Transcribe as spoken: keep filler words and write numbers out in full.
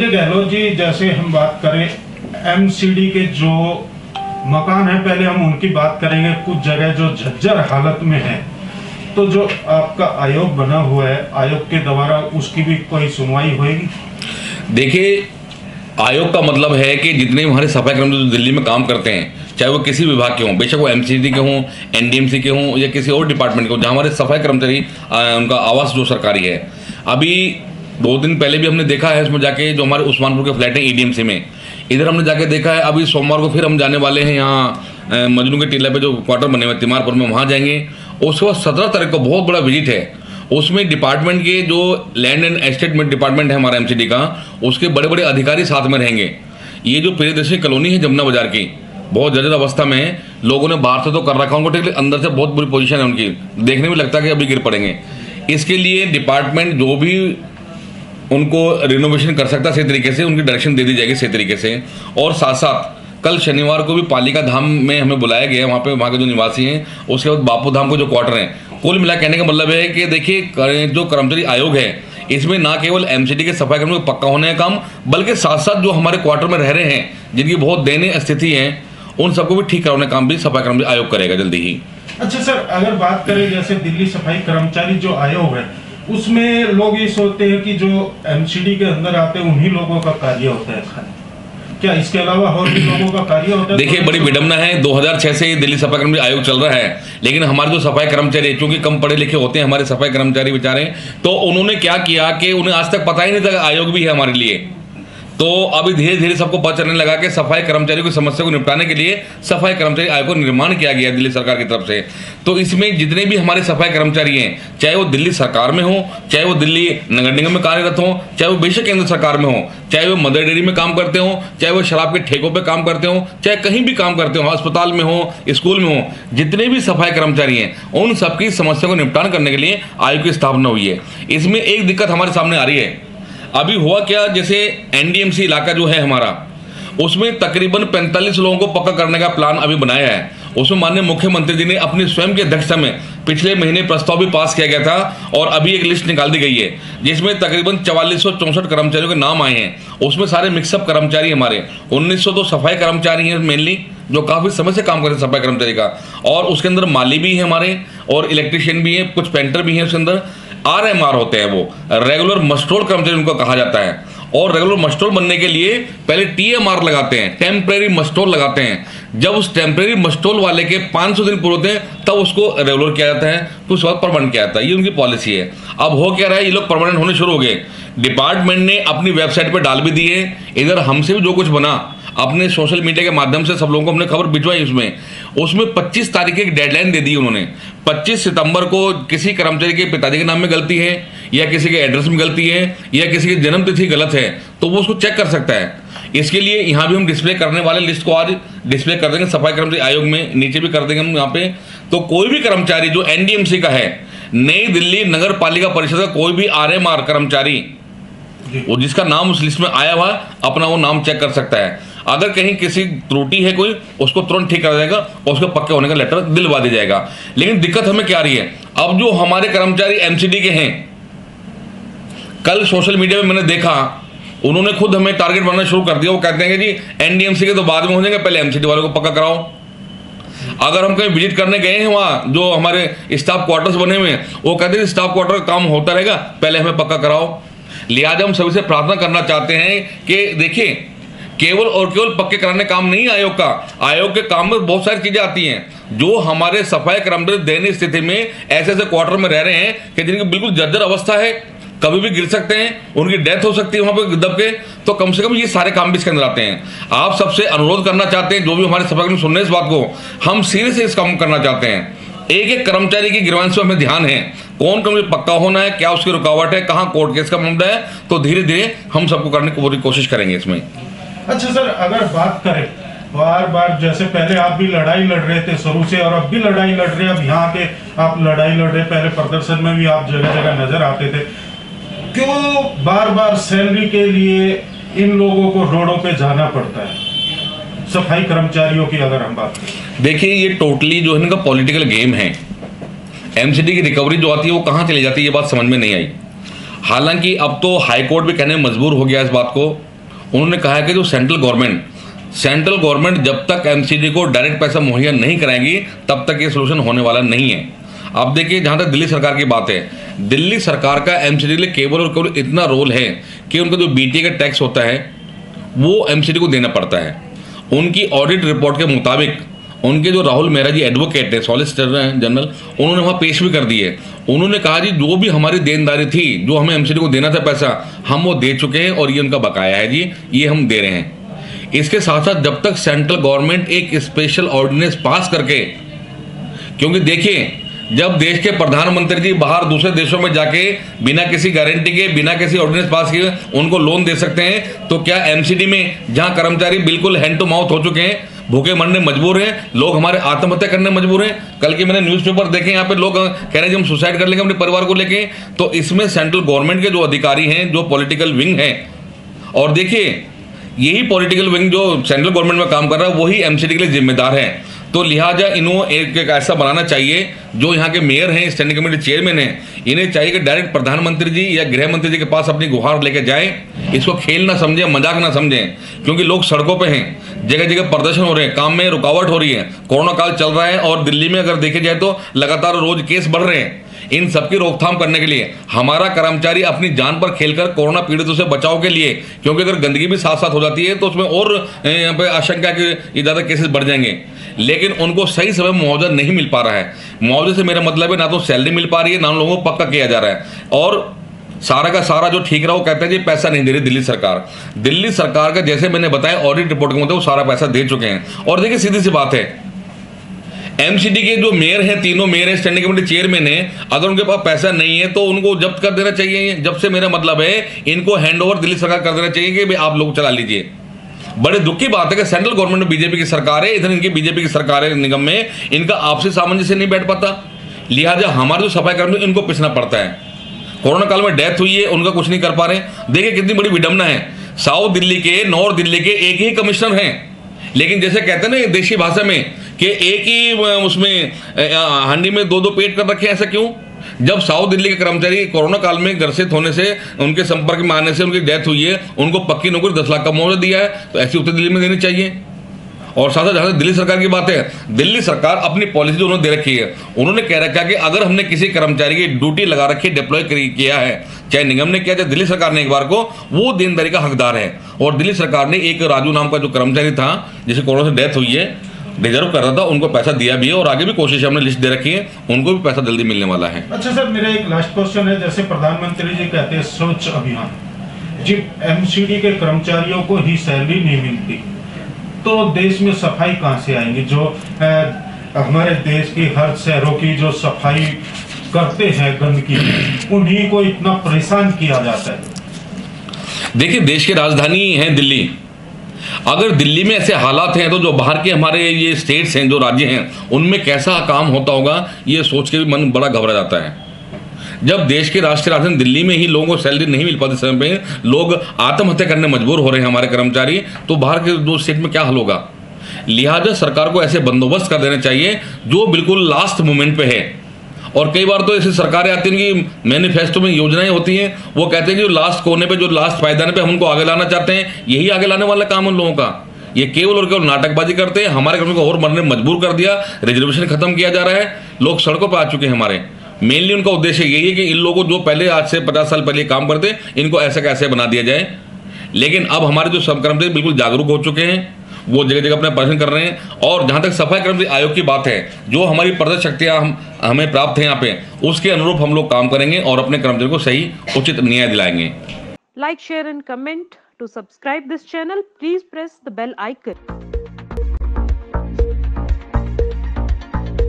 संजय गहलोत जी, जैसे हम बात करें एमसीडी के जो मकान है, पहले हम उनकी बात करेंगे। कुछ जगह जो झज्जर हालत में है, तो जो आपका आयोग बना हुआ है, आयोग के द्वारा उसकी भी कोई सुनवाई होगी? देखिए, आयोग का मतलब है कि जितने हमारे सफाई कर्मचारी दिल्ली में काम करते हैं, चाहे वो किसी विभाग के हों, बेशक वो एमसीडी के हों, एनडीएमसी के हों या किसी और डिपार्टमेंट के हों, जहाँ हमारे सफाई कर्मचारी उनका आवास जो सरकारी है, अभी दो दिन पहले भी हमने देखा है उसमें जाके, जो हमारे उस्मानपुर के फ्लैट हैं ईडीएमसी में, इधर हमने जाके देखा है। अभी सोमवार को फिर हम जाने वाले हैं यहाँ मजनू के टीला पे जो क्वार्टर बने हुए तिमारपुर में, वहाँ जाएंगे। उसके बाद सत्रह तारीख को बहुत बड़ा विजिट है, उसमें डिपार्टमेंट के जो लैंड एंड एस्टेट डिपार्टमेंट है हमारा एमसीडी का, उसके बड़े बड़े अधिकारी साथ में रहेंगे। ये जो प्रियदर्शी कॉलोनी है जमुना बाजार की, बहुत जर्जर अवस्था में है, लोगों ने बाहर से तो कर रखा उनको ठीक, अंदर से बहुत बुरी पोजीशन है उनकी, देखने में लगता है कि अभी गिर पड़ेंगे। इसके लिए डिपार्टमेंट जो भी उनको रिनोवेशन कर सकता है सही तरीके से, उनकी डायरेक्शन दे दी जाएगी सही तरीके से। और साथ साथ कल शनिवार को भी पालिका धाम में हमें बुलाया गया है, वहाँ पे वहाँ के जो निवासी हैं, उसके बाद बापू धाम को जो क्वार्टर हैं, कुल मिला कहने का मतलब है कि देखिए, जो कर्मचारी आयोग है इसमें ना केवल एमसीडी के सफाई कर्मियों को पक्का होने का काम, बल्कि साथ साथ जो हमारे क्वार्टर में रह रहे हैं, जिनकी बहुत दयनीय स्थिति है, उन सबको भी ठीक कराने का काम भी सफाई कर्मचारी आयोग करेगा जल्दी ही। अच्छा सर, अगर बात करें जैसे दिल्ली सफाई कर्मचारी जो आयोग है, उसमें लोग ये सोचते हैं कि जो एमसीडी के अंदर आते हैं उन्हीं लोगों का कार्य होता है, क्या इसके अलावा और भी लोगों का कार्य होता है? देखिए, बड़ी विडंबना है, दो हज़ार छह से दिल्ली सफाई कर्मचारी आयोग चल रहा है, लेकिन हमारे जो सफाई कर्मचारी, चूंकि कम पढ़े लिखे होते हैं हमारे सफाई कर्मचारी बेचारे, तो उन्होंने क्या किया कि उन्हें आज तक पता ही नहीं था आयोग भी है हमारे लिए। तो अभी धीरे धीरे सबको पता चलने लगा कि सफाई कर्मचारियों की समस्या को निपटाने के लिए सफाई कर्मचारी आयोग को निर्माण किया गया दिल्ली सरकार की तरफ से। तो इसमें जितने भी हमारे सफाई कर्मचारी हैं, चाहे वो दिल्ली सरकार में हो, चाहे वो दिल्ली नगर निगम में कार्यरत हो, चाहे वो बेशक केंद्र सरकार में हो, चाहे वो मदर डेयरी में काम करते हो, चाहे वो शराब के ठेकों पर काम करते हो, चाहे कहीं भी काम करते हो, अस्पताल में हो, स्कूल में हो, जितने भी सफाई कर्मचारी हैं, उन सबकी समस्या को निपटान करने के लिए आयोग की स्थापना हुई है। इसमें एक दिक्कत हमारे सामने आ रही है। अभी हुआ क्या, जैसे एनडीएमसी इलाका जो है हमारा, उसमें तकरीबन पैंतालीस लोगों को पक्का करने का प्लान अभी बनाया है। उसमें माननीय मुख्यमंत्री जी ने अपनी स्वयं की अध्यक्षता में पिछले महीने प्रस्ताव भी पास किया गया था, और अभी एक लिस्ट निकाल दी गई है जिसमें तकरीबन चवालीस सौ चौंसठ कर्मचारियों के नाम आए हैं। उसमें सारे मिक्सअप कर्मचारी हमारे, उन्नीस सौ तो सफाई कर्मचारी हैं मेनली, जो काफ़ी समय से काम करते हैं सफाई कर्मचारी का, और उसके अंदर माली भी है हमारे, और इलेक्ट्रिशियन भी है, कुछ पेंटर भी हैं उसके अंदर। आर एम आर होते हैं, वो रेगुलर मस्टोर कर्मचारी उनको कहा जाता है, और रेगुलर मस्टोर बनने के लिए पहले टी एम आर लगाते हैं, टेम्परेरी मस्टोर लगाते हैं। जब उस टेम्परेरी मस्टोर वाले के पाँच सौ दिन पूरे होते हैं तब उसको रेगुलर किया जाता है, तो उसके बाद परमानेंट किया जाता है। ये उनकी पॉलिसी है। अब हो क्या रहा है, ये लोग परमानेंट होने शुरू हो गए। डिपार्टमेंट ने अपनी वेबसाइट पर डाल भी दिए, इधर हमसे भी जो कुछ बना अपने सोशल मीडिया के माध्यम से सब लोगों को हमने खबर भिजवाई। उसमें उसमें पच्चीस तारीख की एक डेडलाइन दे दी उन्होंने। पच्चीस सितंबर को किसी कर्मचारी के पिताजी के नाम में गलती है, या किसी के एड्रेस में गलती है, या किसी की जन्म तिथि गलत है, तो वो उसको चेक कर सकता है। इसके लिए यहाँ भी हम डिस्प्ले करने वाले लिस्ट को आज डिस्प्ले कर देंगे सफाई कर्मचारी आयोग में, नीचे भी कर देंगे हम यहाँ पे। तो कोई भी कर्मचारी जो एनडीएमसी का है, नई दिल्ली नगर पालिका परिषद का कोई भी आर एम आर कर्मचारी, वो जिसका नाम उस लिस्ट में आया हुआ, अपना वो नाम चेक कर सकता है। अगर कहीं किसी त्रुटि है कोई, उसको तुरंत ठीक कर जाएगा और उसके पक्के होने का लेटर दिलवा दिया जाएगा। लेकिन दिक्कत हमें क्या आ रही है, अब जो हमारे कर्मचारी एमसीडी के हैं, कल सोशल मीडिया में मैंने देखा, उन्होंने खुद हमें टारगेट बनाना शुरू कर दिया। वो कहते हैं कि जी एनडीएमसी के तो बाद में हो जाएंगे, पहले एमसीडी वालों को पक्का कराओ। अगर हम कहीं विजिट करने गए हैं, वहाँ जो हमारे स्टाफ क्वार्टर्स बने हुए हैं, वो कहते हैं स्टाफ क्वार्टर का काम होता रहेगा, पहले हमें पक्का कराओ। लिहाजा हम सभी से प्रार्थना करना चाहते हैं कि देखिए, केवल और केवल पक्के कराने काम नहीं आयोग का, आयोग के काम में बहुत सारी चीजें आती हैं। जो हमारे सफाई कर्मचारी दयनीय स्थिति में ऐसे ऐसे क्वार्टर में रह रहे हैं कि जिनकी बिल्कुल जर्जर अवस्था है, कभी भी गिर सकते हैं, उनकी डेथ हो सकती है वहां पे दब के, तो कम से कम ये सारे काम भी इसके अंदर आते हैं। आप सबसे अनुरोध करना चाहते हैं, जो भी हमारे सफाई कर्मचारी सुन रहे हैं इस बात को, हम सीरियस इस काम करना चाहते हैं। एक एक कर्मचारी की गिरवांश में हमें ध्यान है, कौन कर्मचारी पक्का होना है, क्या उसकी रुकावट है, कहाँ कोर्ट केस का मामला है, तो धीरे धीरे हम सबको करने की पूरी कोशिश करेंगे इसमें। अच्छा सर, अगर बात करें, बार बार जैसे पहले आप भी लड़ाई लड़ रहे थे शुरू से, और अब भी लड़ाई लड़ रहे हैं, अब यहाँ के आप लड़ाई लड़ रहे, पहले प्रदर्शन में भी आप जगह जगह नजर आते थे, क्यों बार बार सैलरी के लिए इन लोगों को रोडों पे जाना पड़ता है, सफाई कर्मचारियों की अगर हम बात करें? देखिए, ये टोटली जो है इनका पॉलिटिकल गेम है। एमसीडी की रिकवरी जो आती है वो कहाँ चली जाती है, ये बात समझ में नहीं आई। हालांकि अब तो हाई कोर्ट भी कहने में मजबूर हो गया इस बात को उन्होंने कहा है कि जो सेंट्रल गवर्नमेंट सेंट्रल गवर्नमेंट जब तक एमसीडी को डायरेक्ट पैसा मुहैया नहीं कराएगी तब तक ये सोल्यूशन होने वाला नहीं है। अब देखिए, जहाँ तक दिल्ली सरकार की बात है, दिल्ली सरकार का एमसीडी के लिए केवल और केवल इतना रोल है कि उनका जो बीटीए का टैक्स होता है वो एमसीडी को देना पड़ता है। उनकी ऑडिट रिपोर्ट के मुताबिक उनके जो राहुल मेहरा जी एडवोकेट है, सॉलिसिटर जनरल, उन्होंने वहाँ पेश भी कर दी है। उन्होंने कहा जी जो भी हमारी देनदारी थी, जो हमें एमसीडी को देना था पैसा, हम वो दे चुके हैं और ये उनका बकाया है जी, ये हम दे रहे हैं। इसके साथ साथ जब तक सेंट्रल गवर्नमेंट एक स्पेशल ऑर्डिनेंस पास करके, क्योंकि देखिए जब देश के प्रधानमंत्री जी बाहर दूसरे देशों में जाके बिना किसी गारंटी के, बिना किसी ऑर्डिनेंस पास किए उनको लोन दे सकते हैं, तो क्या एमसीडी में जहां कर्मचारी बिल्कुल हैंड टू माउथ हो चुके हैं, भूखे मरने मजबूर हैं, लोग हमारे आत्महत्या करने मजबूर हैं। कल के मैंने न्यूज़पेपर देखे, यहाँ पे लोग कह रहे हैं हम सुसाइड कर लेंगे अपने परिवार को लेके। तो इसमें सेंट्रल गवर्नमेंट के जो अधिकारी हैं, जो पॉलिटिकल विंग है, और देखिए यही पॉलिटिकल विंग जो सेंट्रल गवर्नमेंट में काम कर रहा है वही एमसीडी के लिए जिम्मेदार है। तो लिहाजा इन्हों एक, एक ऐसा बनाना चाहिए, जो यहाँ के मेयर हैं, स्टैंडिंग कमेटी चेयरमैन हैं, इन्हें चाहिए कि डायरेक्ट प्रधानमंत्री जी या गृह मंत्री जी के पास अपनी गुहार लेके जाएं। इसको खेल ना समझें, मजाक ना समझें, क्योंकि लोग सड़कों पे हैं, जगह जगह प्रदर्शन हो रहे हैं, काम में रुकावट हो रही है, कोरोना काल चल रहा है और दिल्ली में अगर देखे जाए तो लगातार रोज केस बढ़ रहे हैं। इन सबकी रोकथाम करने के लिए हमारा कर्मचारी अपनी जान पर खेलकर कोरोना पीड़ितों से बचाव के लिए, क्योंकि अगर गंदगी भी साथ साथ हो जाती है तो उसमें और यहाँ पे आशंका कि ये ज़्यादा केसेस बढ़ जाएंगे, लेकिन उनको सही समय मुआवजा नहीं मिल पा रहा है। मुआवजे से मेरा मतलब है ना तो सैलरी मिल पा रही है, ना उन लोगों को पक्का किया जा रहा है, और सारा का सारा जो ठीक रहा वो कहते हैं जी पैसा नहीं दे रही दिल्ली सरकार। दिल्ली सरकार का जैसे मैंने बताया ऑडिट रिपोर्ट के मुताबिक वो सारा पैसा दे चुके हैं। और देखिए सीधी सी बात है, एमसीडी के जो मेयर हैं, तीनों मेयर हैं, स्टैंडिंग कमेटी चेयरमैन हैं, अगर उनके पास पैसा नहीं है तो उनको जब्त कर देना चाहिए। जब से मेरा मतलब है इनको हैंड ओवर दिल्ली सरकार कर देना चाहिए कि भाई आप लोग चला लीजिए। बड़े दुख की बात है कि सेंट्रल गवर्नमेंट में बीजेपी की सरकार है, इधर इनकी बीजेपी की सरकार है, निगम में इनका आपसी सामंजस्य नहीं बैठ पाता, लिहाजा हमारे जो सफाई कर्मचारी इनको पिसना पड़ता है। कोरोना काल में डेथ हुई है, उनका कुछ नहीं कर पा रहे। देखिए कितनी बड़ी विडंबना है, साउथ दिल्ली के, नॉर्थ दिल्ली के एक ही कमिश्नर हैं, लेकिन जैसे कहते हैं ना देशी भाषा में कि एक ही उसमें हांडी में दो दो पेट कर रखे हैं। ऐसा क्यों? जब साउथ दिल्ली के कर्मचारी कोरोना काल में ग्रसित होने से, उनके संपर्क में आने से उनकी डेथ हुई है, उनको पक्की नौकरी दस लाख का मुआवजा दिया है, तो ऐसी उत्तर दिल्ली में देनी चाहिए। और साथ साथ जहाँ दिल्ली सरकार की बात है, दिल्ली सरकार अपनी पॉलिसी जो उन्होंने दे रखी है, उन्होंने कह रखा है कि अगर हमने किसी कर्मचारी की ड्यूटी लगा रखी, डिप्लॉय किया है, चाहे निगम ने किया चाहे दिल्ली सरकार ने एक बार को, वो देनदारी का हकदार है। और दिल्ली सरकार ने एक राजू नाम का जो कर्मचारी था जिसे कोरोना से डेथ हुई है, डिजर्व कर रहा था, उनको पैसा दिया भी है और आगे भी कोशिश हमने लिस्ट दे रखी है, उनको भी पैसा जल्दी मिलने वाला है। अच्छा सर, मेरा एक लास्ट क्वेश्चन है, जैसे प्रधानमंत्री जी कहते हैं स्वच्छ अभियान, जी एमसीडी के कर्मचारियों को ही सैलरी नहीं मिलती तो देश में सफाई कहाँ से आएंगी? जो आ, हमारे देश की हर शहरों की जो सफाई करते हैं गंदगी, उन्हीं को इतना परेशान किया जाता है। देखिए देश की राजधानी है दिल्ली, अगर दिल्ली में ऐसे हालात हैं तो जो बाहर के हमारे ये स्टेट्स हैं, जो राज्य हैं, उनमें कैसा काम होता होगा ये सोच के भी मन बड़ा घबरा जाता है। जब देश के राष्ट्रीय राजधानी दिल्ली में ही लोगों को सैलरी नहीं मिल पाती समय पे, लोग आत्महत्या करने मजबूर हो रहे हैं हमारे कर्मचारी, तो बाहर के दो स्टेट में क्या हल होगा? लिहाजा सरकार को ऐसे बंदोबस्त कर देना चाहिए जो बिल्कुल लास्ट मोमेंट पे है। और कई बार तो ऐसी सरकारें आती हैं कि मैनिफेस्टो में योजनाएं होती हैं, वो कहते हैं कि जो लास्ट कोने पे, जो लास्ट पायदान पे हम उनको आगे लाना चाहते हैं, यही आगे लाने वाला काम उन लोगों का। ये केवल और केवल नाटकबाजी करते हैं, हमारे कर्मियों को और मरने मजबूर कर दिया, रिजर्वेशन खत्म किया जा रहा है, लोग सड़कों पर आ चुके हैं हमारे। मेनली उनका उद्देश्य यही है कि इन लोगों को जो पहले आज से पचास साल पहले काम करते, इनको ऐसे कैसे बना दिया जाए। लेकिन अब हमारे जो सब कर्मचारी बिल्कुल जागरूक हो चुके हैं, वो जगह जगह अपना प्रदर्शन कर रहे हैं। और जहाँ तक सफाई कर्मचारी आयोग की बात है, जो हमारी प्रदर्शन शक्तियाँ हम हमें प्राप्त है यहाँ पे, उसके अनुरूप हम लोग काम करेंगे और अपने कर्मचारियों को सही उचित न्याय दिलाएंगे। Like, share and comment. To subscribe this channel, please press the bell icon.